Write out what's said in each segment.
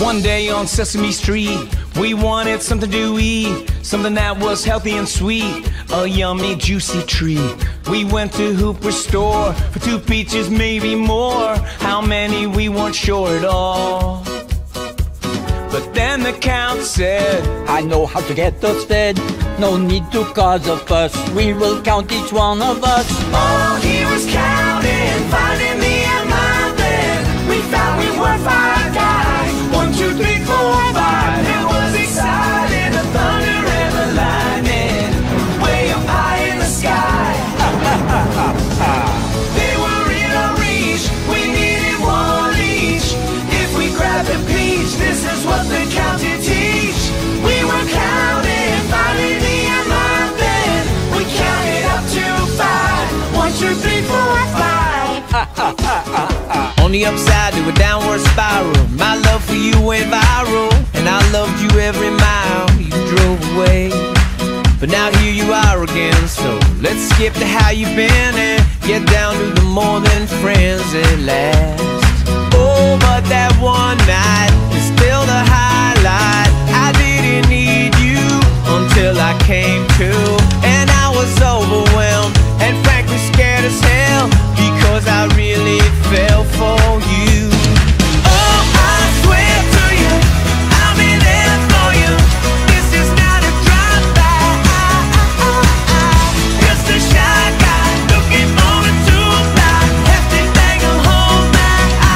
One day on Sesame Street, we wanted something to eat, something that was healthy and sweet, a yummy juicy treat. We went to Hooper's store for 2 peaches, maybe more. How many we weren't sure at all. But then the count said, I know how to get us fed. No need to cause a fuss. We will count each one of us. Oh, he was counting, finding me and my bed. We found we were 5 guys. 1, 2, 3, 4, 5. It was exciting, the thunder and the lightning, way up high in the sky. They were in our reach, we needed 1 each. If we grabbed a peach, this is what the count to teach. We were counting, finding me and my bed. We counted up to 5. 1, 2, 3, 4, 5. On the upside to a downward spiral, my love for you went viral, and I loved you every mile you drove away. But now here you are again, so let's skip to how you've been and get down to the more than friends at last. Oh, but that one night is still the highlight. I didn't need you until I came to, and I was overwhelmed and frankly scared as hell, because I really fell for you. Oh, I swear to you, I'll be there for you. This is not a drive-by. Just a shy guy looking forward to a fly. Hefty thing will hold my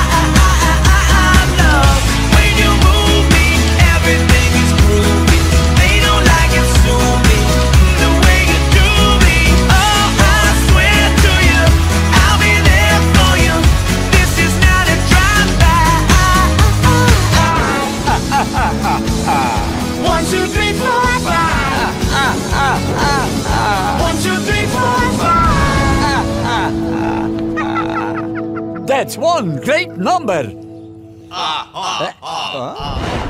love. When you move me, everything is groovy. They don't like it, sue me the way you do me. Oh, I swear to you, I'll be there for you. This is not a drive-by. 1, 2, 3, 4, 5. 1, 2, 3, 4, 5. That's one great number.